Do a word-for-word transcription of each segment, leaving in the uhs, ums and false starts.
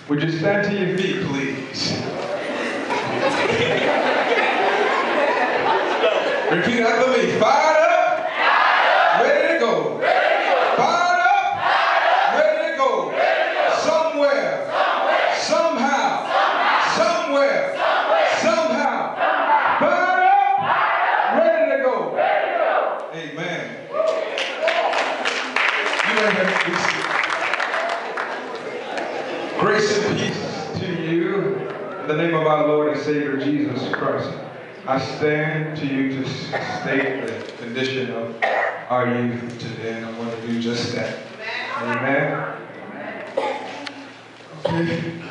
Would you stand to your feet, please? Repeat after me. Fired up. Ready to go. Fired up. Ready to go. Somewhere. Somehow. Somewhere. Somehow. Fired up. Ready to go. Amen. You may have to be seated. Grace and peace to you in the name of our Lord and Savior Jesus Christ. I stand to you to state the condition of our youth today, and I want to do just that. Amen. Okay.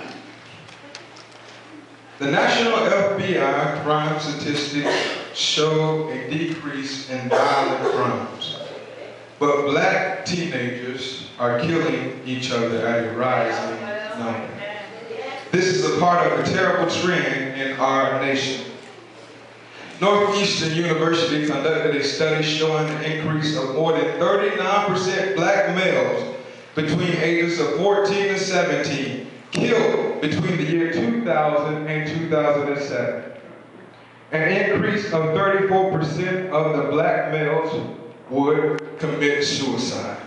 The National F B I crime statistics show a decrease in violent crimes, but black teenagers are killing each other at a rising number. This is a part of a terrible trend in our nation. Northeastern University conducted a study showing an increase of more than thirty-nine percent black males between ages of fourteen and seventeen killed between the year two thousand and two thousand seven. An increase of thirty-four percent of the black males would commit suicide.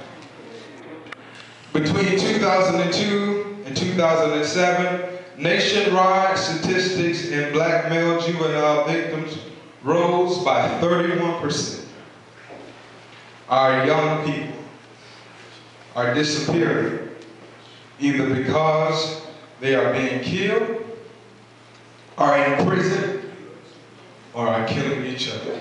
Between two thousand two and two thousand seven, nationwide statistics in black male juvenile victims rose by thirty-one percent. Our young people are disappearing either because they are being killed, are in prison, or are killing each other.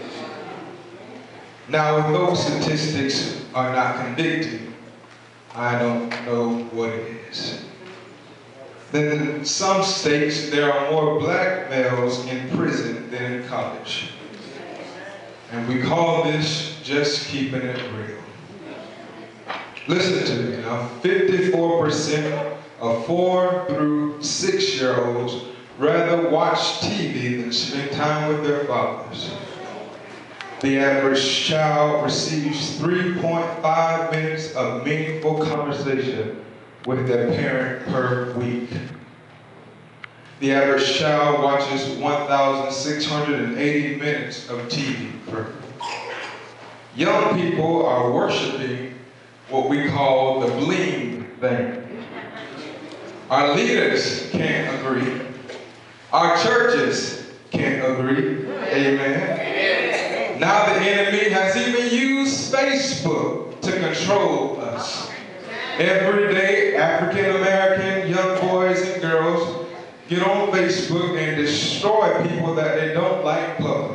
Now, if those statistics are not convicting, I don't know what it is. Then in some states, there are more black males in prison than in college. And we call this just keeping it real. Listen to me now, fifty-four percent of four through six year olds rather watch T V than spend time with their fathers. The average child receives three point five minutes of meaningful conversation with their parent per week. The average child watches one thousand six hundred eighty minutes of T V per week. Young people are worshiping what we call the bling thing. Our leaders can't agree. Our churches can't agree. Amen. Now the enemy has even used Facebook to control us. Every day, African American young boys and girls get on Facebook and destroy people that they don't like publicly.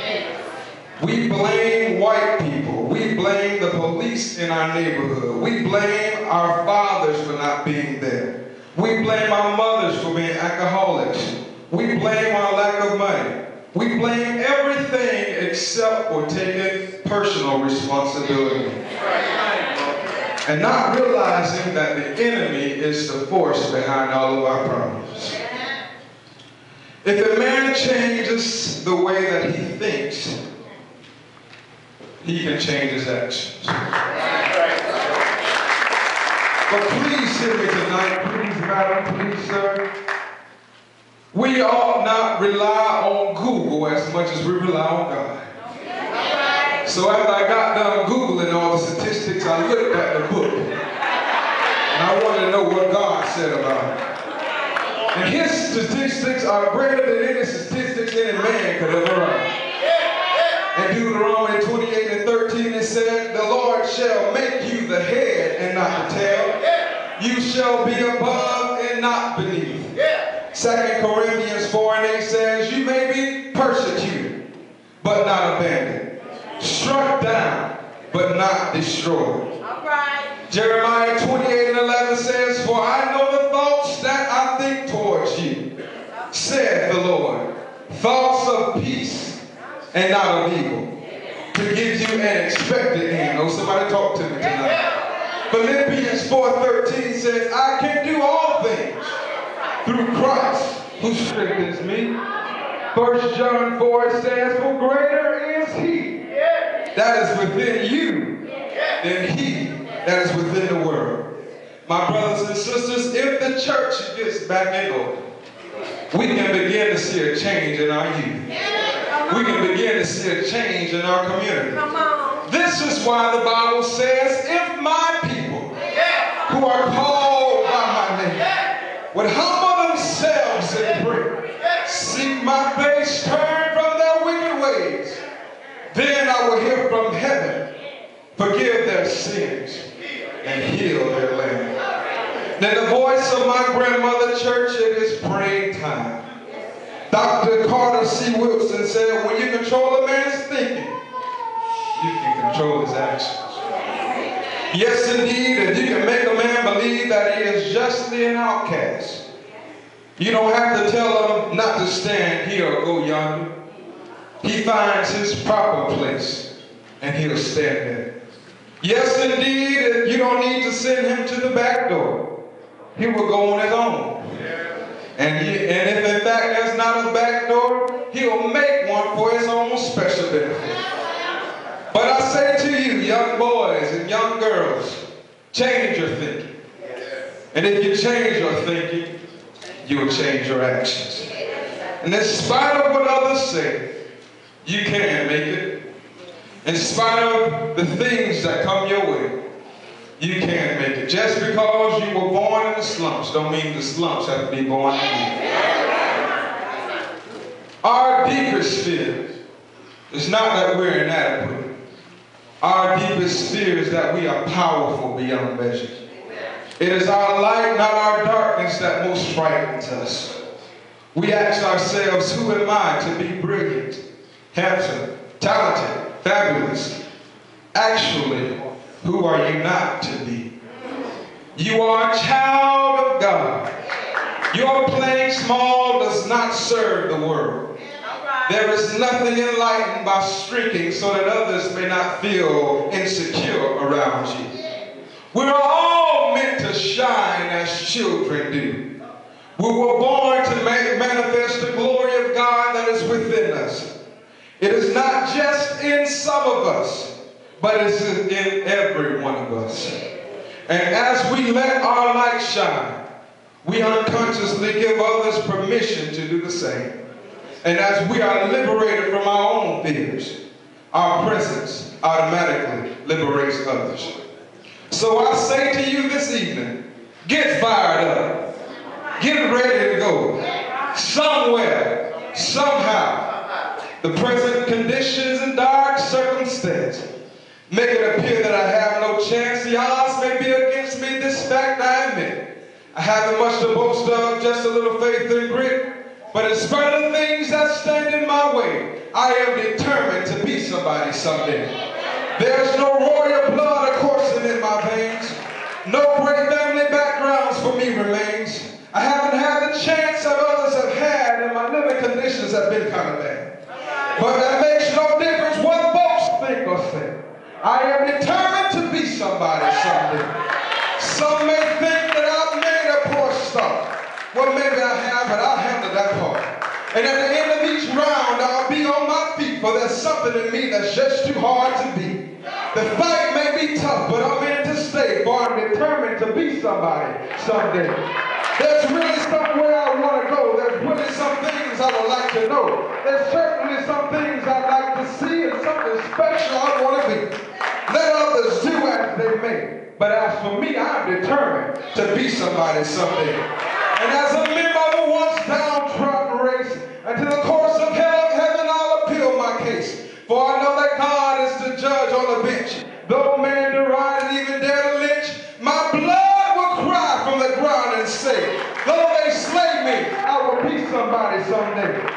We blame white people. We blame the police in our neighborhood. We blame our fathers for not being there. We blame our mothers for being alcoholics. We blame our lack of money. We blame everything except for taking personal responsibility. And not realizing that the enemy is the force behind all of our problems. If a man changes the way that he thinks, he can change his actions. But please hear me tonight, please, madam, please, sir. We ought not rely on Google as much as we rely on God. So after I got done Googling all the statistics, I looked at the book. And I wanted to know what God said about it. And his statistics are greater than any statistics any man could ever write. In Deuteronomy twenty-eight and thirteen, it said, the Lord shall make you the head and not the tail. You shall be above and not beneath. Second Corinthians four and eight says, you may be persecuted, but not abandoned. Struck down, but not destroyed. All right. Jeremiah twenty-eight and eleven says, for I know the thoughts that I think towards you, saith the Lord, thoughts of peace and not of evil, to give you an expected end. Oh, somebody talk to me tonight. Philippians four thirteen says, I can do all things through Christ who strengthens me. First John four says, for greater is he that is within you than he that is within the world. My brothers and sisters, if the church gets back in order, we can begin to see a change in our youth. We can begin to see a change in our community. This is why the Bible says, if my people who are called by my name would humble themselves and pray, seek my face, turn from their wicked ways, then I will hear from heaven, forgive their sins, and heal their land. Then the voice of my grandmother church, it is praying time. Doctor Carter C. Wilson said, when you control a man's thinking, you can control his actions. Yes, indeed, if you can make a man believe that he is justly an outcast, you don't have to tell him not to stand here or go yonder. He finds his proper place, and he'll stand there. Yes, indeed, if you don't need to send him to the back door, he will go on his own. And, he, and if in fact there's not a back door, he'll make one for his own special benefit. But I say to you, young boys and young girls, change your thinking. And if you change your thinking, you'll change your actions. And in spite of what others say, you can make it. In spite of the things that come your way, you can make it. Just because you were born in the slumps don't mean the slumps have to be born in you. Our deepest fear is not that we're inadequate. Our deepest fear is that we are powerful beyond measure. It is our light, not our darkness, that most frightens us. We ask ourselves, who am I to be brilliant, handsome, talented, fabulous? Actually, who are you not to be? You are a child of God. Your playing small does not serve the world. There is nothing enlightened by streaking so that others may not feel insecure around you. We're all meant to shine as children do. We were born to make, manifest the glory of God that is within us. It is not just in some of us, but it's in every one of us. And as we let our light shine, we unconsciously give others permission to do the same. And as we are liberated from our own fears, our presence automatically liberates others. So I say to you this evening, get fired up. Get ready to go. Somewhere, somehow, the present conditions and dark circumstances make it appear that I have no chance. The odds may be against me. This fact I admit. I haven't much to boast of, just a little faith and grit. But in spite of the things that stand in my way, I am determined to be somebody someday. There's no royal blood coursing in my veins. No great family backgrounds for me remains. I haven't had the chance that others have had, and my living conditions have been kind of bad. But that makes no difference what folks think or say. I am determined to be somebody someday. Some may think that I've made a poor start. Well, maybe I have, but I'll handle that part. And at the end of each round, I'll be on my feet, for there's something in me that's just too hard to beat. The fight may be tough, but I'm in to stay, for I'm determined to be somebody someday. There's really somewhere I want to go. There's really some things I would like to know. There's certainly some things I'd like to see and something special I want to be. Let others do as they may. But as for me, I'm determined to be somebody someday. And as a member of a once downtrodden race, and to the courts of hell, heaven, I'll appeal my case. For I know that God is the judge on the bench. Though man deride and even dare to lynch, my blood will cry from the ground and say, though they slay me, I will be somebody someday.